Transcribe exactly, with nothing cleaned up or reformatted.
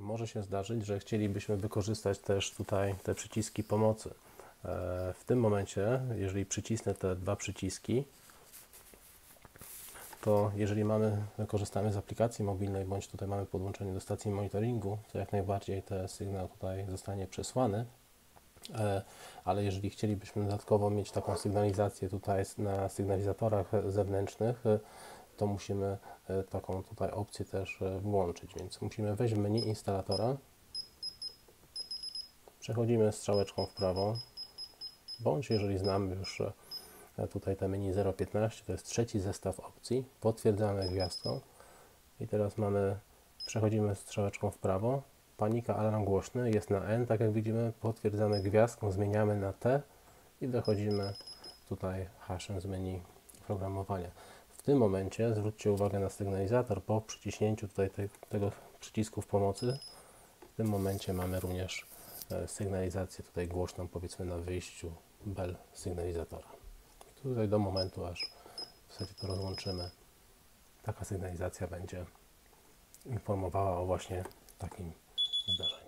może się zdarzyć, że chcielibyśmy wykorzystać też tutaj te przyciski pomocy. W tym momencie, jeżeli przycisnę te dwa przyciski, to jeżeli mamy, korzystamy z aplikacji mobilnej, bądź tutaj mamy podłączenie do stacji monitoringu, to jak najbardziej ten sygnał tutaj zostanie przesłany, ale jeżeli chcielibyśmy dodatkowo mieć taką sygnalizację tutaj na sygnalizatorach zewnętrznych, to musimy taką tutaj opcję też włączyć, więc musimy wejść w menu instalatora, przechodzimy strzałeczką w prawo, bądź jeżeli znamy już tutaj te menu zero piętnaście, to jest trzeci zestaw opcji, potwierdzamy gwiazdką i teraz mamy, przechodzimy strzałeczką w prawo, panika, alarm głośny, jest na N, tak jak widzimy, potwierdzamy gwiazdką, zmieniamy na T i dochodzimy tutaj hashem z menu programowania. W tym momencie zwróćcie uwagę na sygnalizator, po przyciśnięciu tutaj te, tego przycisku w pomocy, w tym momencie mamy również sygnalizację tutaj głośną, powiedzmy na wyjściu bel sygnalizatora. Tutaj do momentu, aż w zasadzie to rozłączymy, taka sygnalizacja będzie informowała o właśnie takim zdarzeniu.